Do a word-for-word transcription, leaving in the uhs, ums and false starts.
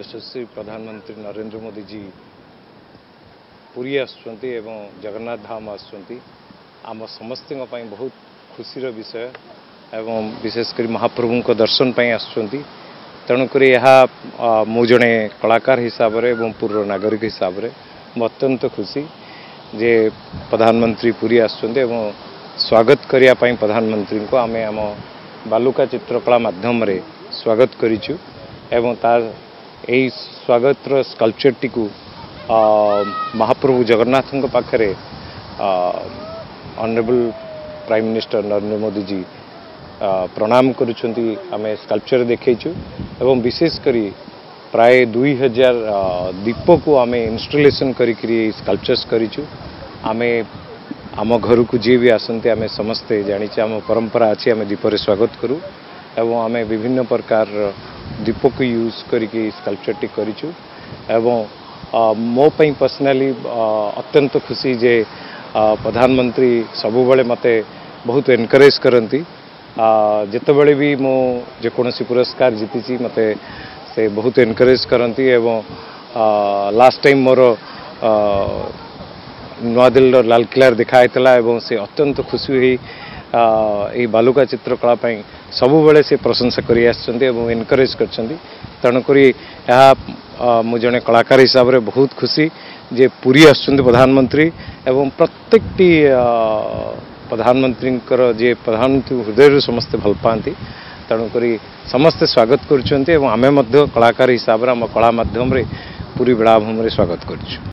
यशस्वी प्रधानमंत्री नरेंद्र मोदी जी पुरी आसुंती एवं जगन्नाथ धाम आसुंती आम समस्त बहुत खुशी विषय एवं विशेषकर महाप्रभु को दर्शन पाई आसुंती तेणुक मु जड़े कलाकार हिसाब से एवं पूर्व नागरिक हिसाब से अत्यंत खुशी जे प्रधानमंत्री पुरी आसुंती एवं स्वागत करने प्रधानमंत्री को आम आम बालुका चित्रकला माध्यम रे स्वागत करिचु एवं तार यही स्वागत स्कल्पचर टी को महाप्रभु जगन्नाथ पाखरे honourable prime minister Narendra Modi ji प्रणाम करुछंती आमे स्कल्पचर देखैछु एवं विशेष करी प्राय दुई हजार दीप को आमे इंस्टॉलेशन करी स्कल्पचर्स करिछु आमे आम घर को जी भी आसंते आमे समस्ते जानी आम परंपरा अच्छी आमे दीप रे स्वागत करूँ एवं आमे विभिन्न प्रकार दीप को यूज करिके स्कल्पचर टी करिछु एवं मो पई पर्सनली अत्यंत खुशी जे प्रधानमंत्री सबुबले मते बहुत एनकरेज करती जितेबले भी मो जेकोसी पुरस्कार जीति मते से बहुत एनकरेज करती एवं लास्ट टाइम मोर नुआ दिल्ली लाल किला दिखाई एवं से अत्यंत खुशी हुई ये बालुका चित्रकला सबु बेले से प्रशंसा करी एवं एनकरेज कर तेणुक मु जड़े कलाकार हिसाब से बहुत खुशी जे पुरी आसुंती प्रधानमंत्री एवं प्रत्येक प्रधानमंत्री जे प्रधानमंत्री हृदय समस्ते भल पाती तेणुक समस्ते स्वागत करुँच आमे कलाकार हिसाब से आम कला माध्यम पुरी बेलाभूमि स्वागत करुँ।